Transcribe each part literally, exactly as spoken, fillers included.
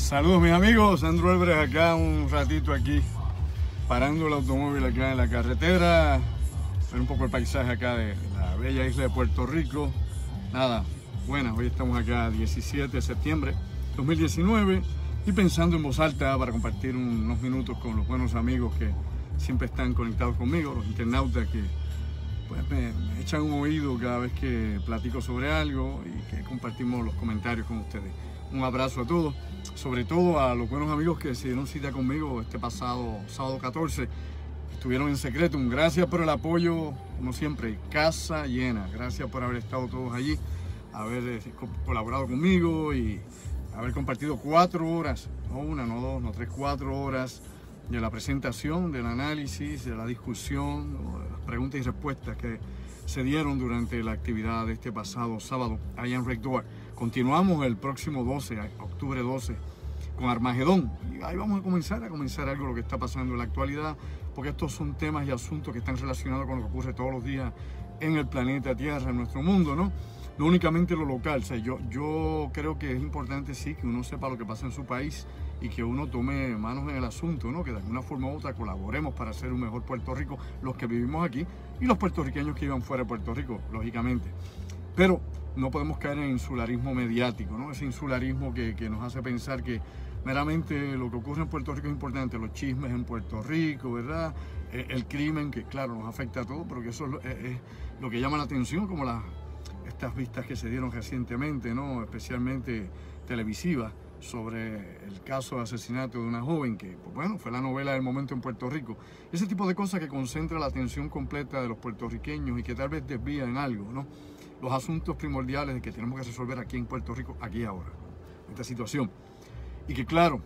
Saludos mis amigos, Sandro Álvarez acá un ratito aquí, parando el automóvil acá en la carretera, ver un poco el paisaje acá de la bella isla de Puerto Rico. Nada, buenas, hoy estamos acá diecisiete de septiembre de dos mil diecinueve y pensando en voz alta para compartir unos minutos con los buenos amigos que siempre están conectados conmigo, los internautas que pues, me, me echan un oído cada vez que platico sobre algo y que compartimos los comentarios con ustedes. Un abrazo a todos, sobre todo a los buenos amigos que se dieron cita conmigo este pasado sábado catorce. Estuvieron en secreto. Un gracias por el apoyo, como siempre, casa llena. Gracias por haber estado todos allí, haber colaborado conmigo y haber compartido cuatro horas, no una, no dos, no tres, cuatro horas de la presentación, del análisis, de la discusión, de las preguntas y respuestas que se dieron durante la actividad de este pasado sábado allá en Red Door. Continuamos el próximo doce, octubre doce, con Armagedón. Y ahí vamos a comenzar a comenzar algo de lo que está pasando en la actualidad, porque estos son temas y asuntos que están relacionados con lo que ocurre todos los días en el planeta Tierra, en nuestro mundo, ¿no? No únicamente lo local. O sea, yo, yo creo que es importante, sí, que uno sepa lo que pasa en su país y que uno tome manos en el asunto, ¿no? Que de alguna forma u otra colaboremos para hacer un mejor Puerto Rico, los que vivimos aquí y los puertorriqueños que vivan fuera de Puerto Rico, lógicamente. Pero no podemos caer en insularismo mediático, ¿no? Ese insularismo que, que nos hace pensar que meramente lo que ocurre en Puerto Rico es importante, los chismes en Puerto Rico, ¿verdad? El crimen, que claro, nos afecta a todos, pero que eso es lo, es, es lo que llama la atención, como las, estas vistas que se dieron recientemente, ¿no? Especialmente televisivas, sobre el caso de asesinato de una joven que, pues bueno, fue la novela del momento en Puerto Rico. Ese tipo de cosas que concentra la atención completa de los puertorriqueños y que tal vez desvían algo, ¿no? Los asuntos primordiales que tenemos que resolver aquí en Puerto Rico, aquí y ahora, esta situación. Y que claro,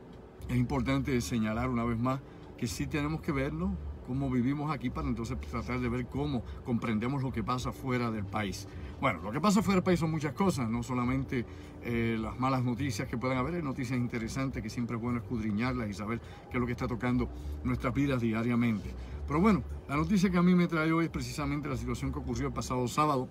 es importante señalar una vez más que sí tenemos que verlo, cómo vivimos aquí, para entonces tratar de ver cómo comprendemos lo que pasa fuera del país. Bueno, lo que pasa fuera del país son muchas cosas, no solamente eh, las malas noticias que pueden haber, hay noticias interesantes que siempre es bueno escudriñarlas y saber qué es lo que está tocando nuestras vidas diariamente. Pero bueno, la noticia que a mí me trae hoy es precisamente la situación que ocurrió el pasado sábado,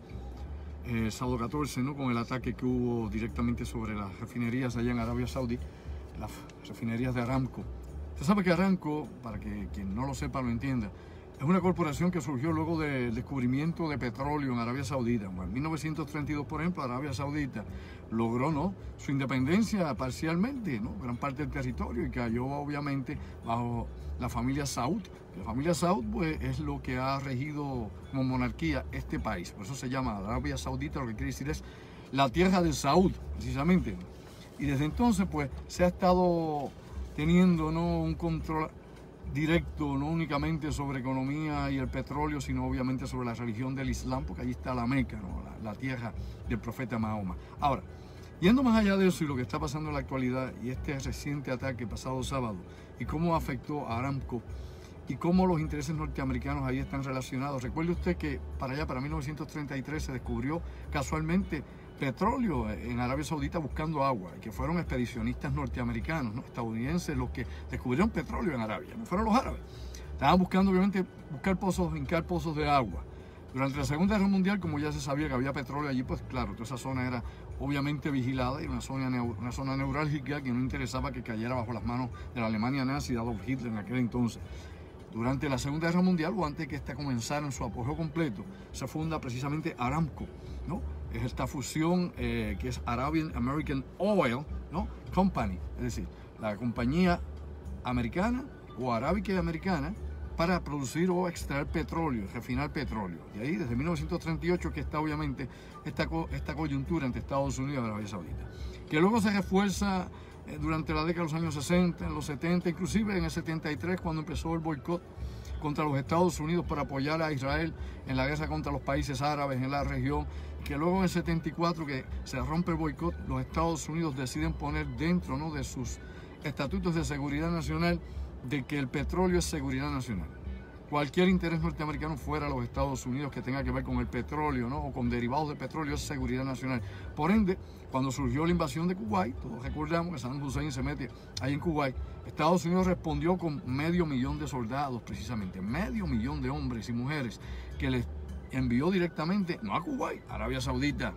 eh, sábado catorce, ¿no? Con el ataque que hubo directamente sobre las refinerías allá en Arabia Saudí, las refinerías de Aramco. Usted sabe que Aramco, para que quien no lo sepa lo entienda, es una corporación que surgió luego del descubrimiento de petróleo en Arabia Saudita. Bueno, en mil novecientos treinta y dos, por ejemplo, Arabia Saudita logró, ¿no?, su independencia parcialmente, ¿no?, gran parte del territorio, y cayó obviamente bajo la familia Saud. La familia Saud, pues, es lo que ha regido como monarquía este país. Por eso se llama Arabia Saudita, lo que quiere decir es la tierra de Saud, precisamente. Y desde entonces, pues, se ha estado teniendo, ¿no?, un control directo, no únicamente sobre economía y el petróleo, sino obviamente sobre la religión del Islam, porque allí está la Meca, ¿no?, la, la tierra del profeta Mahoma. Ahora, yendo más allá de eso y lo que está pasando en la actualidad y este reciente ataque pasado sábado y cómo afectó a Aramco y cómo los intereses norteamericanos ahí están relacionados. Recuerde usted que para allá, para mil novecientos treinta y tres, se descubrió casualmente petróleo en Arabia Saudita buscando agua, y que fueron expedicionistas norteamericanos, ¿no?, estadounidenses, los que descubrieron petróleo en Arabia, no fueron los árabes. Estaban buscando obviamente buscar pozos, hincar pozos de agua. Durante la Segunda Guerra Mundial, como ya se sabía que había petróleo allí, pues claro, toda esa zona era obviamente vigilada y una zona, una zona neurálgica que no interesaba que cayera bajo las manos de la Alemania nazi de Adolf Hitler en aquel entonces. Durante la Segunda Guerra Mundial, o antes de que esta comenzara en su apogeo completo, se funda precisamente Aramco, ¿no? Es esta fusión eh, que es Arabian American Oil, ¿no?, Company, es decir, la compañía americana o arábica y americana para producir o extraer petróleo, refinar petróleo. Y ahí desde mil novecientos treinta y ocho que está obviamente esta, esta coyuntura entre Estados Unidos y Arabia Saudita, que luego se refuerza eh, durante la década de los años sesenta, en los setenta, inclusive en el setenta y tres, cuando empezó el boicot contra los Estados Unidos para apoyar a Israel en la guerra contra los países árabes en la región, que luego en el setenta y cuatro, que se rompe el boicot, los Estados Unidos deciden poner dentro, ¿no?, de sus estatutos de seguridad nacional de que el petróleo es seguridad nacional. Cualquier interés norteamericano fuera de los Estados Unidos que tenga que ver con el petróleo, ¿no?, o con derivados de petróleo es seguridad nacional. Por ende, cuando surgió la invasión de Kuwait, todos recordamos que Saddam Hussein se mete ahí en Kuwait, Estados Unidos respondió con medio millón de soldados, precisamente, medio millón de hombres y mujeres, que les envió directamente, no a Kuwait, a Arabia Saudita,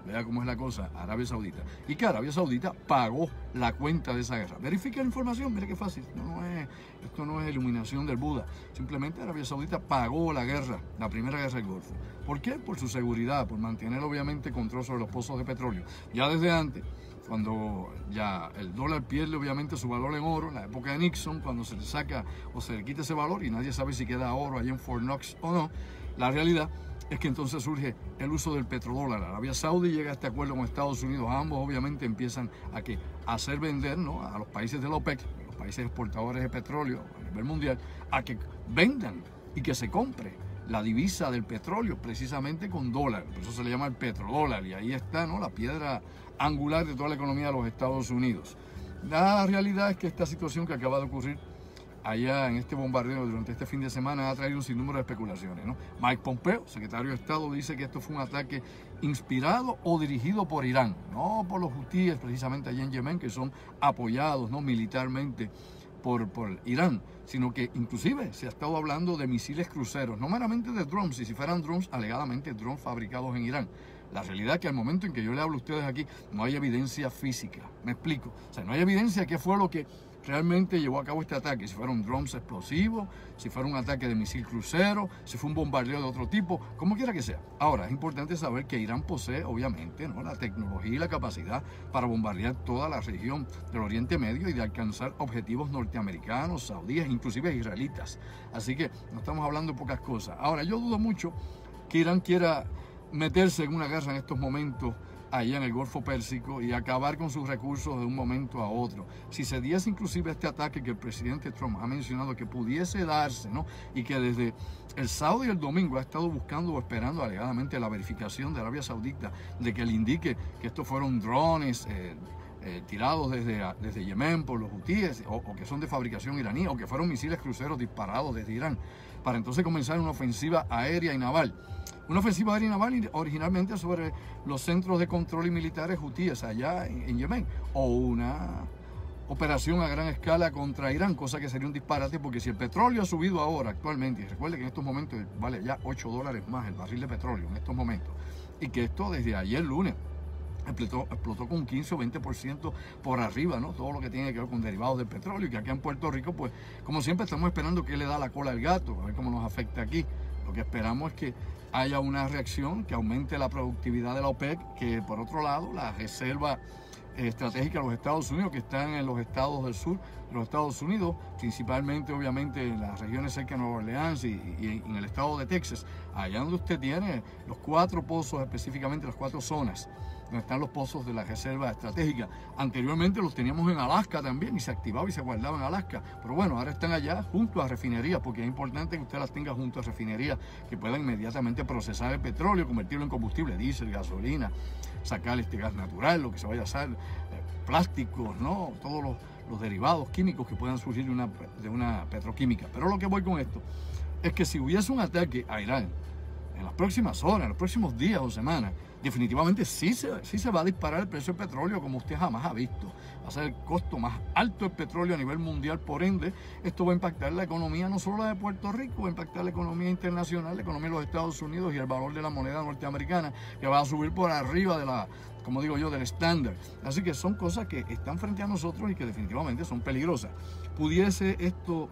vea cómo es la cosa, Arabia Saudita. Y que Arabia Saudita pagó la cuenta de esa guerra. Verifique la información, mire qué fácil. No, no es, esto no es iluminación del Buda. Simplemente Arabia Saudita pagó la guerra, la primera guerra del Golfo. ¿Por qué? Por su seguridad, por mantener obviamente control sobre los pozos de petróleo. Ya desde antes, cuando ya el dólar pierde obviamente su valor en oro, en la época de Nixon, cuando se le saca o se le quita ese valor y nadie sabe si queda oro allá en Fort Knox o no, la realidad es que entonces surge el uso del petrodólar. Arabia Saudí llega a este acuerdo con Estados Unidos, ambos obviamente empiezan a, que, a hacer vender, ¿no?, a los países de la OPEC, los países exportadores de petróleo a nivel mundial, a que vendan y que se compre la divisa del petróleo precisamente con dólar. Por eso se le llama el petrodólar y ahí está, ¿no?, la piedra angular de toda la economía de los Estados Unidos. La realidad es que esta situación que acaba de ocurrir allá en este bombardeo durante este fin de semana ha traído un sinnúmero de especulaciones, ¿no? Mike Pompeo, secretario de Estado, dice que esto fue un ataque inspirado o dirigido por Irán, no por los hutíes precisamente allá en Yemen, que son apoyados, ¿no?, militarmente por, por Irán, sino que inclusive se ha estado hablando de misiles cruceros, no meramente de drones, y si fueran drones, alegadamente drones fabricados en Irán. La realidad es que al momento en que yo le hablo a ustedes aquí, no hay evidencia física. Me explico. O sea, no hay evidencia de qué fue lo que realmente llevó a cabo este ataque. Si fueron drones explosivos, si fuera un ataque de misil crucero, si fue un bombardeo de otro tipo, como quiera que sea. Ahora, es importante saber que Irán posee, obviamente, ¿no?, la tecnología y la capacidad para bombardear toda la región del Oriente Medio y de alcanzar objetivos norteamericanos, saudíes, inclusive israelitas. Así que no estamos hablando de pocas cosas. Ahora, yo dudo mucho que Irán quiera meterse en una guerra en estos momentos allá en el Golfo Pérsico y acabar con sus recursos de un momento a otro. Si se diese inclusive este ataque que el presidente Trump ha mencionado que pudiese darse, ¿no?, y que desde el sábado y el domingo ha estado buscando o esperando alegadamente la verificación de Arabia Saudita de que le indique que estos fueron drones eh, eh, tirados desde, desde Yemen por los hutíes o, o que son de fabricación iraní o que fueron misiles cruceros disparados desde Irán, para entonces comenzar una ofensiva aérea y naval. Una ofensiva aérea y naval originalmente sobre los centros de control y militares hutíes allá en, en Yemen, o una operación a gran escala contra Irán, cosa que sería un disparate porque si el petróleo ha subido ahora actualmente, y recuerde que en estos momentos vale ya ocho dólares más el barril de petróleo en estos momentos, y que esto desde ayer lunes Explotó, explotó con un quince o veinte por ciento por arriba, ¿no?, todo lo que tiene que ver con derivados del petróleo, y que acá en Puerto Rico, pues, como siempre, estamos esperando que le da la cola al gato, a ver cómo nos afecta aquí. Lo que esperamos es que haya una reacción que aumente la productividad de la OPEC, que por otro lado, la reserva estratégica de los Estados Unidos, que están en los estados del sur de los Estados Unidos, principalmente obviamente en las regiones cerca de Nueva Orleans y, y en el estado de Texas, allá donde usted tiene los cuatro pozos, específicamente las cuatro zonas donde están los pozos de la reserva estratégica. Anteriormente los teníamos en Alaska también y se activaba y se guardaba en Alaska, pero bueno, ahora están allá junto a refinerías, porque es importante que usted las tenga junto a refinerías que puedan inmediatamente procesar el petróleo, convertirlo en combustible, diésel, gasolina, sacar este gas natural, lo que se vaya a hacer, eh, plásticos, ¿no?, todos los, los derivados químicos que puedan surgir de una, de una petroquímica. Pero lo que voy con esto es que si hubiese un ataque a Irán en las próximas horas, en los próximos días o semanas, definitivamente sí se, sí se va a disparar el precio del petróleo como usted jamás ha visto. Va a ser el costo más alto del petróleo a nivel mundial, por ende, esto va a impactar la economía, no solo la de Puerto Rico, va a impactar la economía internacional, la economía de los Estados Unidos y el valor de la moneda norteamericana, que va a subir por arriba de la, como digo yo, del estándar. Así que son cosas que están frente a nosotros y que definitivamente son peligrosas. Pudiese esto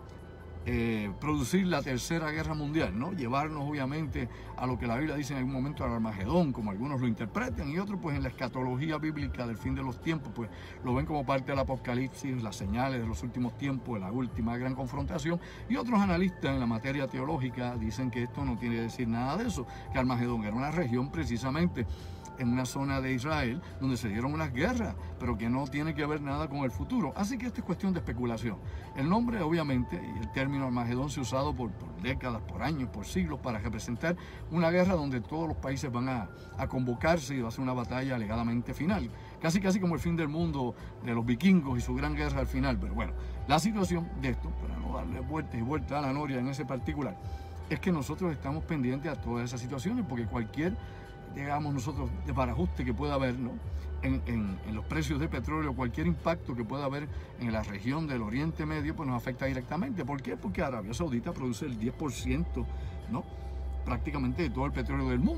Eh, producir la tercera guerra mundial, ¿no?, llevarnos obviamente a lo que la Biblia dice en algún momento al Armagedón, como algunos lo interpretan, y otros pues en la escatología bíblica del fin de los tiempos pues lo ven como parte del Apocalipsis, las señales de los últimos tiempos, de la última gran confrontación, y otros analistas en la materia teológica dicen que esto no tiene que decir nada de eso, que Armagedón era una región precisamente en una zona de Israel donde se dieron unas guerras, pero que no tiene que ver nada con el futuro. Así que esto es cuestión de especulación. El nombre, obviamente, y el término Armagedón se ha usado por, por décadas, por años, por siglos, para representar una guerra donde todos los países van a, a convocarse y va a ser una batalla alegadamente final. Casi, casi como el fin del mundo de los vikingos y su gran guerra al final. Pero bueno, la situación de esto, para no darle vueltas y vueltas a la noria en ese particular, es que nosotros estamos pendientes a todas esas situaciones, porque cualquier, digamos nosotros, de parajuste que pueda haber, ¿no?, en, en, en los precios del petróleo, cualquier impacto que pueda haber en la región del Oriente Medio, pues nos afecta directamente. ¿Por qué? Porque Arabia Saudita produce el diez por ciento, ¿no?, prácticamente de todo el petróleo del mundo.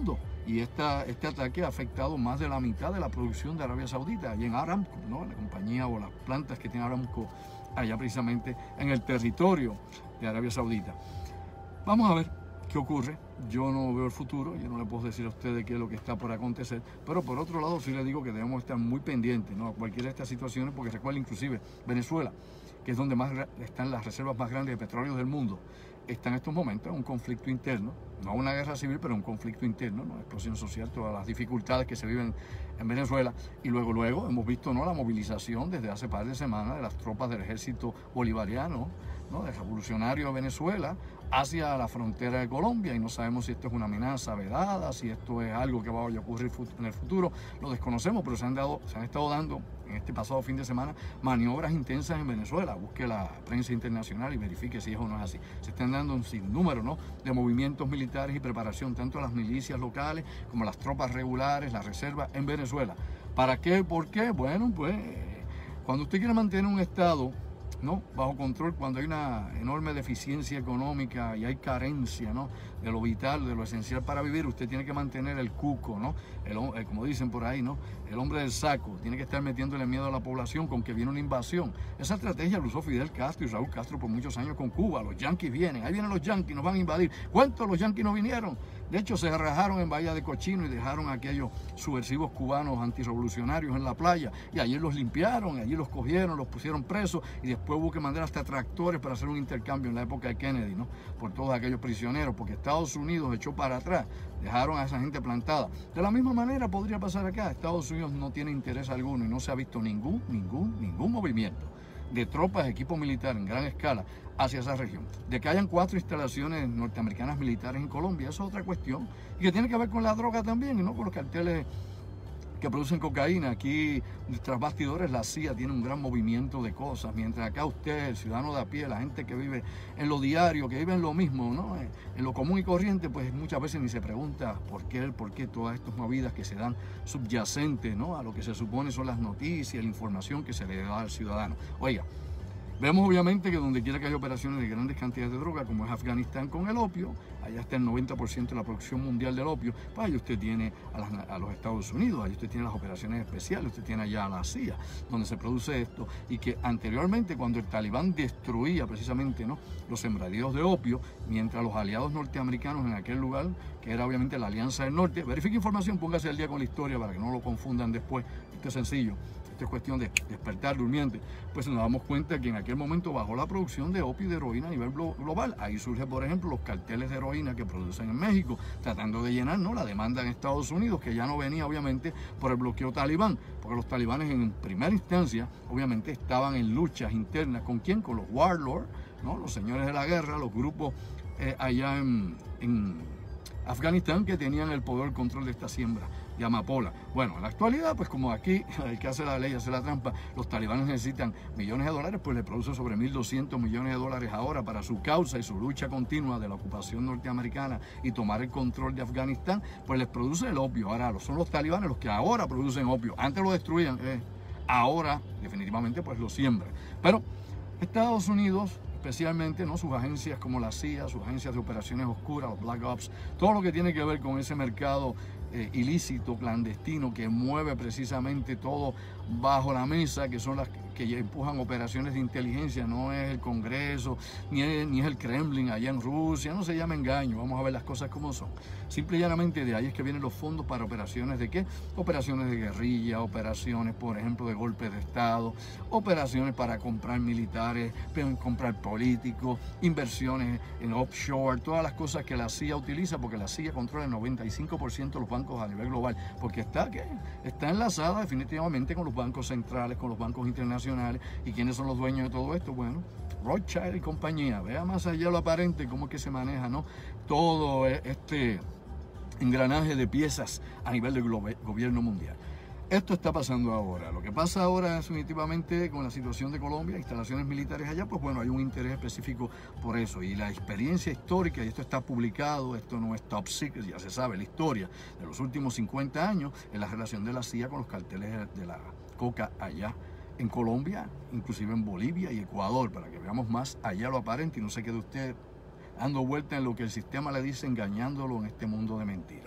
Y esta, este ataque ha afectado más de la mitad de la producción de Arabia Saudita, allí en Aramco, ¿no? La compañía o las plantas que tiene Aramco allá precisamente en el territorio de Arabia Saudita. Vamos a ver qué ocurre. Yo no veo el futuro, yo no le puedo decir a ustedes qué es lo que está por acontecer, pero por otro lado sí les digo que debemos estar muy pendientes, ¿no?, a cualquiera de estas situaciones, porque recuerden inclusive Venezuela, que es donde más están las reservas más grandes de petróleo del mundo, está en estos momentos en un conflicto interno, no una guerra civil, pero un conflicto interno, ¿no?, explosión social, todas las dificultades que se viven en Venezuela. Y luego, luego hemos visto, ¿no?, la movilización desde hace par de semanas de las tropas del ejército bolivariano, ¿no?, del revolucionario de Venezuela, hacia la frontera de Colombia, y no sabemos si esto es una amenaza vedada, si esto es algo que va a ocurrir en el futuro, lo desconocemos, pero se han, dado, se han estado dando en este pasado fin de semana maniobras intensas en Venezuela. Busque la prensa internacional y verifique si es o no es así. Se están dando un sinnúmero, ¿no?, de movimientos militares y preparación, tanto a las milicias locales como a las tropas regulares, las reservas en Venezuela. ¿Para qué? ¿Por qué? Bueno, pues cuando usted quiere mantener un estado, ¿no?, bajo control, cuando hay una enorme deficiencia económica y hay carencia, ¿no?, de lo vital, de lo esencial para vivir, usted tiene que mantener el cuco, ¿no?, el, el, como dicen por ahí, ¿no?, el hombre del saco, tiene que estar metiéndole miedo a la población con que viene una invasión. Esa estrategia la usó Fidel Castro y Raúl Castro por muchos años con Cuba. Los yanquis vienen, ahí vienen los yanquis, nos van a invadir. ¿Cuántos los yanquis no vinieron? De hecho, se rajaron en Bahía de Cochino y dejaron a aquellos subversivos cubanos antirrevolucionarios en la playa, y allí los limpiaron, allí los cogieron, los pusieron presos, y después hubo que mandar hasta tractores para hacer un intercambio en la época de Kennedy, ¿no?, por todos aquellos prisioneros, porque Estados Unidos echó para atrás, dejaron a esa gente plantada. De la misma manera podría pasar acá. Estados Unidos no tiene interés alguno y no se ha visto ningún, ningún, ningún movimiento de tropas, de equipo militar en gran escala hacia esa región. De que hayan cuatro instalaciones norteamericanas militares en Colombia, eso es otra cuestión, y que tiene que ver con la droga también, y no con los carteles que producen cocaína. Aquí, tras bastidores, la C I A tiene un gran movimiento de cosas, mientras acá usted, el ciudadano de a pie, la gente que vive en lo diario, que vive en lo mismo, ¿no?, en lo común y corriente, pues muchas veces ni se pregunta por qué, por qué todas estas movidas que se dan subyacentes, ¿no?, a lo que se supone son las noticias, la información que se le da al ciudadano. Oiga, vemos obviamente que donde quiera que haya operaciones de grandes cantidades de droga, como es Afganistán con el opio, allá está el noventa por ciento de la producción mundial del opio, pues ahí usted tiene a, las, a los Estados Unidos, ahí usted tiene las operaciones especiales, usted tiene allá a la C I A, donde se produce esto, y que anteriormente, cuando el Talibán destruía precisamente, ¿no?, los sembradíos de opio, mientras los aliados norteamericanos en aquel lugar, que era obviamente la Alianza del Norte, verifique información, póngase al día con la historia para que no lo confundan después, esto es sencillo. Es cuestión de despertar durmiente, pues nos damos cuenta que en aquel momento bajó la producción de opio y de heroína a nivel global. Ahí surgen, por ejemplo, los carteles de heroína que producen en México, tratando de llenar, ¿no?, la demanda en Estados Unidos, que ya no venía obviamente por el bloqueo talibán, porque los talibanes en primera instancia obviamente estaban en luchas internas. ¿Con quién? Con los warlords, ¿no?, los señores de la guerra, los grupos eh, allá en, en Afganistán, que tenían el poder, el control de esta siembra de amapola. Bueno, en la actualidad, pues como aquí el que hace la ley hace la trampa, los talibanes necesitan millones de dólares, pues le produce sobre mil doscientos millones de dólares ahora para su causa y su lucha continua de la ocupación norteamericana y tomar el control de Afganistán, pues les produce el opio. Ahora son los talibanes los que ahora producen opio. Antes lo destruían, eh, ahora definitivamente pues lo siembran. Pero Estados Unidos, especialmente, ¿no?, sus agencias como la C I A, sus agencias de operaciones oscuras, los Black Ops, todo lo que tiene que ver con ese mercado eh, ilícito, clandestino, que mueve precisamente todo bajo la mesa, que son las que empujan operaciones de inteligencia. No es el Congreso, ni es, ni es el Kremlin allá en Rusia, no se llama engaño, vamos a ver las cosas como son. Simple y llanamente de ahí es que vienen los fondos para operaciones de ¿qué? Operaciones de guerrilla, operaciones, por ejemplo, de golpes de Estado, operaciones para comprar militares, comprar políticos, inversiones en offshore, todas las cosas que la C I A utiliza, porque la C I A controla el noventa y cinco por ciento de los bancos a nivel global, porque está, ¿qué? Está enlazada definitivamente con los bancos centrales, con los bancos internacionales. ¿Y quiénes son los dueños de todo esto? Bueno, Rothschild y compañía. Vea más allá lo aparente, cómo es que se maneja, ¿no?, todo este engranaje de piezas a nivel del gobierno mundial. Esto está pasando ahora. Lo que pasa ahora es definitivamente con la situación de Colombia, instalaciones militares allá, pues bueno, hay un interés específico por eso. Y la experiencia histórica, y esto está publicado, esto no es top secret, ya se sabe, la historia de los últimos cincuenta años en la relación de la C I A con los carteles de la coca allá en Colombia, inclusive en Bolivia y Ecuador, para que veamos más allá lo aparente y no se quede usted dando vuelta en lo que el sistema le dice, engañándolo en este mundo de mentiras.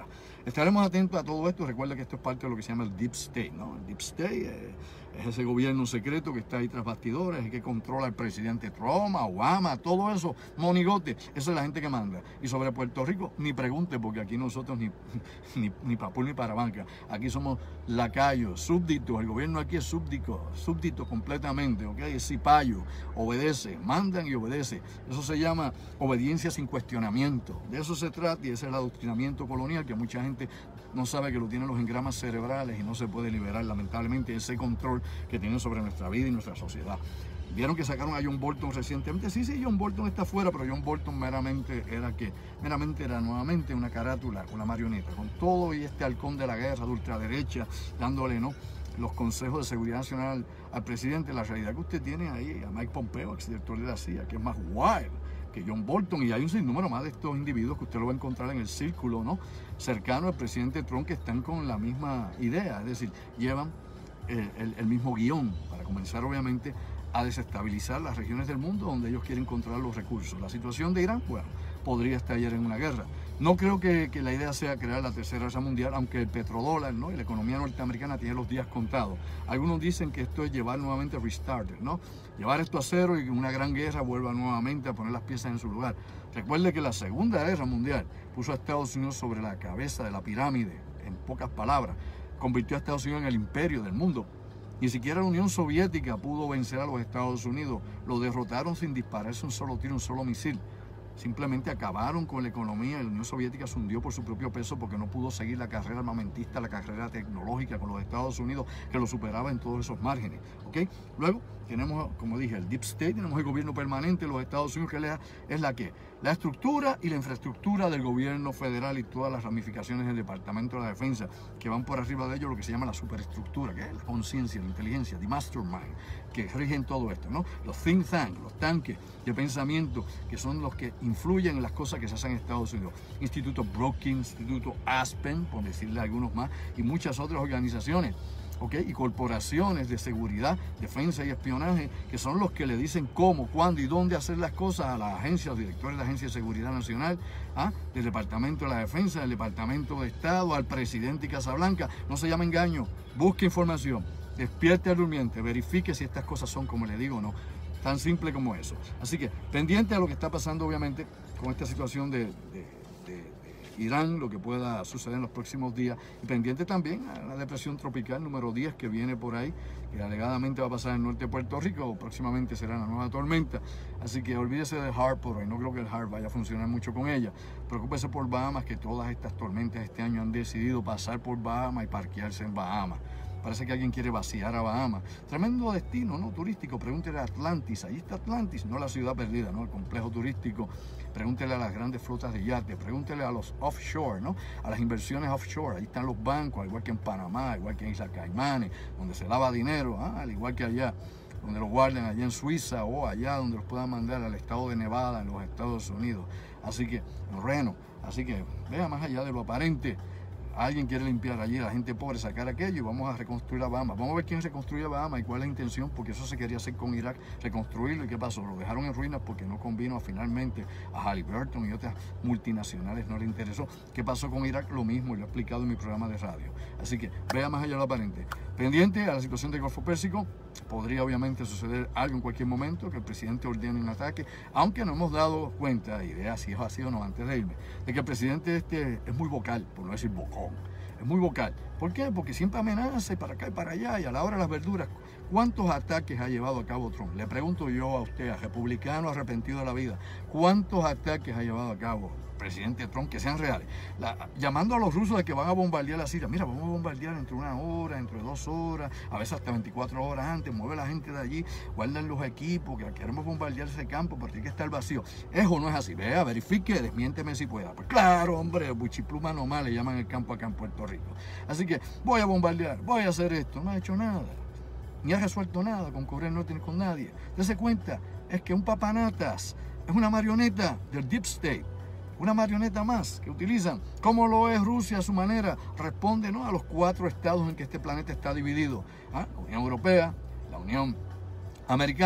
estaremos atentos a todo esto. Recuerda que esto es parte de lo que se llama el Deep State, ¿no? El Deep State eh, es ese gobierno secreto que está ahí tras bastidores y que controla al presidente Trump, a Obama, todo eso, monigote. Esa es la gente que manda. Y sobre Puerto Rico, ni pregunte, porque aquí nosotros ni, ni, ni papul ni para banca. Aquí somos lacayos, súbditos. El gobierno aquí es súbdito, súbdito completamente, ¿ok? Es cipayo, obedece, mandan y obedece. Eso se llama obediencia sin cuestionamiento. De eso se trata y ese es el adoctrinamiento colonial que mucha gente no sabe que lo tienen los engramas cerebrales y no se puede liberar, lamentablemente, ese control que tienen sobre nuestra vida y nuestra sociedad. Vieron que sacaron a John Bolton recientemente. Sí, sí, John Bolton está afuera, pero John Bolton meramente era que, meramente era nuevamente una carátula, una marioneta, con todo y este halcón de la guerra de ultraderecha, dándole, ¿no?, los consejos de seguridad nacional al presidente. La realidad que usted tiene ahí a Mike Pompeo, exdirector de la C I A, que es más wild que John Bolton, y hay un sinnúmero más de estos individuos que usted lo va a encontrar en el círculo, ¿no?, cercano al presidente Trump, que están con la misma idea, es decir, llevan el, el, el mismo guión para comenzar, obviamente, a desestabilizar las regiones del mundo donde ellos quieren controlar los recursos. La situación de Irán, bueno, podría estallar en una guerra. No creo que, que la idea sea crear la tercera guerra mundial, aunque el petrodólar, ¿no?, y la economía norteamericana tiene los días contados. Algunos dicen que esto es llevar nuevamente a restarter, ¿no?, llevar esto a cero y que una gran guerra vuelva nuevamente a poner las piezas en su lugar. Recuerde que la Segunda Guerra Mundial puso a Estados Unidos sobre la cabeza de la pirámide, en pocas palabras, convirtió a Estados Unidos en el imperio del mundo. Ni siquiera la Unión Soviética pudo vencer a los Estados Unidos. Lo derrotaron sin dispararse un solo tiro, un solo misil. Simplemente acabaron con la economía y la Unión Soviética se hundió por su propio peso porque no pudo seguir la carrera armamentista, la carrera tecnológica con los Estados Unidos, que lo superaba en todos esos márgenes. ¿Okay? Luego tenemos, como dije, el Deep State, tenemos el gobierno permanente de los Estados Unidos, que es la que la estructura y la infraestructura del gobierno federal y todas las ramificaciones del Departamento de la Defensa, que van por arriba de ello lo que se llama la superestructura, que es la conciencia, la inteligencia, the mastermind, que rigen todo esto, ¿no? Los think tanks, los tanques de pensamiento, que son los que influyen en las cosas que se hacen en Estados Unidos. Instituto Brookings, Instituto Aspen, por decirle algunos más, y muchas otras organizaciones, ¿ok?, y corporaciones de seguridad, defensa y espionaje, que son los que le dicen cómo, cuándo y dónde hacer las cosas a las agencias, los directores de la Agencia de Seguridad Nacional, ¿ah?, del Departamento de la Defensa, del Departamento de Estado, al presidente y Casablanca. No se llama engaño, busque información, despierte al durmiente, verifique si estas cosas son como le digo o no. Tan simple como eso. Así que pendiente a lo que está pasando, obviamente, con esta situación de, de, de, de Irán, lo que pueda suceder en los próximos días, y pendiente también a la depresión tropical número diez que viene por ahí, que alegadamente va a pasar en el norte de Puerto Rico, o próximamente será una nueva tormenta. Así que olvídese de H A R por hoy, no creo que el H A R vaya a funcionar mucho con ella. Preocúpese por Bahamas, que todas estas tormentas este año han decidido pasar por Bahamas y parquearse en Bahamas. Parece que alguien quiere vaciar a Bahamas. Tremendo destino, ¿no?, turístico. Pregúntele a Atlantis. Ahí está Atlantis, no la ciudad perdida, ¿no?, el complejo turístico. Pregúntele a las grandes flotas de yates. Pregúntele a los offshore, ¿no?, a las inversiones offshore. Ahí están los bancos, al igual que en Panamá, igual que en Islas Caimanes, donde se lava dinero, ¿ah?, al igual que allá, donde los guardan allá en Suiza o allá donde los puedan mandar al estado de Nevada en los Estados Unidos. Así que, en Reno. Así que, vea más allá de lo aparente. Alguien quiere limpiar allí a la gente pobre, sacar aquello y vamos a reconstruir a Bahamas. Vamos a ver quién reconstruye a Bahamas y cuál es la intención, porque eso se quería hacer con Irak, reconstruirlo. ¿Y qué pasó? Lo dejaron en ruinas porque no convino finalmente a Halliburton y otras multinacionales, no le interesó. ¿Qué pasó con Irak? Lo mismo, y lo he explicado en mi programa de radio. Así que vea más allá de lo aparente. Pendiente a la situación del Golfo Pérsico, podría obviamente suceder algo en cualquier momento, que el presidente ordene un ataque, aunque no hemos dado cuenta, y de si es así o no, antes de irme, de que el presidente este es muy vocal, por no decir bocón. Es muy vocal. ¿Por qué? Porque siempre amenaza y para acá y para allá, y a la hora de las verduras. ¿Cuántos ataques ha llevado a cabo Trump? Le pregunto yo a usted, a republicano arrepentido de la vida, ¿cuántos ataques ha llevado a cabo el presidente Trump que sean reales? La, llamando a los rusos de que van a bombardear la Siria. Mira, vamos a bombardear entre una hora, entre dos horas, a veces hasta veinticuatro horas antes, mueve la gente de allí, guardan los equipos, que queremos bombardear ese campo, pero tiene que estar vacío. ¿Eso no es así? Vea, verifique, desmiénteme si pueda. Pues claro, hombre, buchipluma nomás le llaman el campo acá en Puerto Rico. Así que voy a bombardear, voy a hacer esto. No ha hecho nada, ni ha resuelto nada con Corea del Norte ni con nadie. Dese cuenta, es que un papanatas es una marioneta del Deep State, una marioneta más que utilizan, como lo es Rusia a su manera, responde, ¿no?, a los cuatro estados en que este planeta está dividido, ¿ah?, la Unión Europea, la Unión Americana,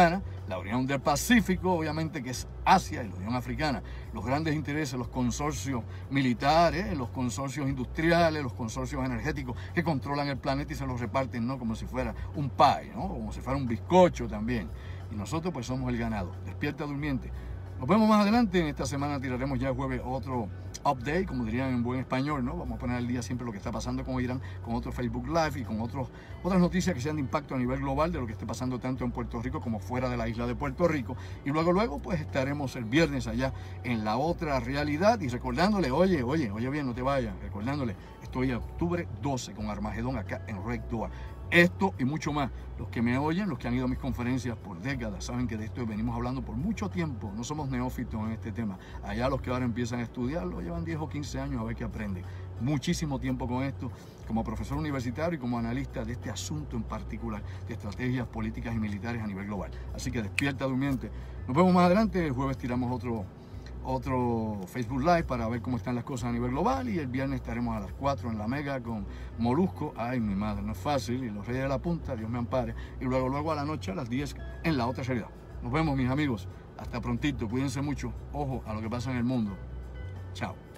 la Unión del Pacífico, obviamente, que es Asia, y la Unión Africana, los grandes intereses, los consorcios militares, los consorcios industriales, los consorcios energéticos que controlan el planeta y se los reparten, ¿no?, como si fuera un pie, ¿no?, como si fuera un bizcocho también. Y nosotros pues somos el ganado. Despierta, durmiente. Nos vemos más adelante. En esta semana tiraremos ya el jueves otro update, como dirían en buen español, ¿no? Vamos a poner al día siempre lo que está pasando con Irán, con otro Facebook Live y con otros, otras noticias que sean de impacto a nivel global de lo que esté pasando tanto en Puerto Rico como fuera de la isla de Puerto Rico. Y luego, luego, pues estaremos el viernes allá en la otra realidad y recordándole, oye, oye, oye bien, no te vayas, recordándole, estoy a octubre doce con Armagedón acá en Red Door. Esto y mucho más. Los que me oyen, los que han ido a mis conferencias por décadas, saben que de esto venimos hablando por mucho tiempo. No somos neófitos en este tema. Allá los que ahora empiezan a estudiarlo llevan diez o quince años a ver qué aprenden. Muchísimo tiempo con esto, como profesor universitario y como analista de este asunto en particular, de estrategias políticas y militares a nivel global. Así que despierta, durmiente. Nos vemos más adelante. El jueves tiramos otro... otro Facebook Live para ver cómo están las cosas a nivel global y el viernes estaremos a las cuatro en la Mega con Molusco, ay mi madre, no es fácil, y los Reyes de la Punta, Dios me ampare, y luego luego a la noche a las diez en la otra realidad. Nos vemos, mis amigos, hasta prontito, cuídense mucho, ojo a lo que pasa en el mundo, chao.